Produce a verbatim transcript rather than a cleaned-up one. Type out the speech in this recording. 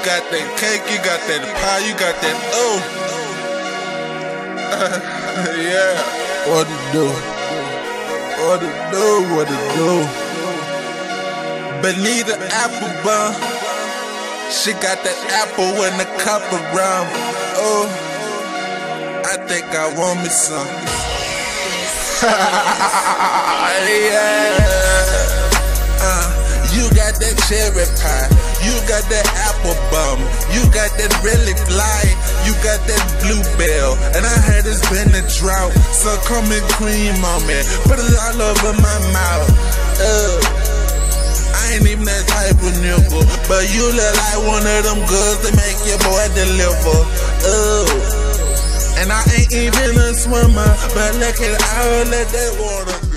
got that cake, you got that pie, you got that oh. Uh, yeah. What to do? What to do? What to do? Beneath the apple bun, she got that apple in a cup of rum. Oh, I think I want me some. Yeah. Uh, you got that cherry pie, you got that apple bum, you got that really fly, you got that bluebell, and I heard it's been a drought, so come and cream on me, put it all over my mouth. Uh, I ain't even that type of nigga, but you look like one of them girls that make your boy deliver. Oh, and I ain't even a swimmer, but look at all of that water.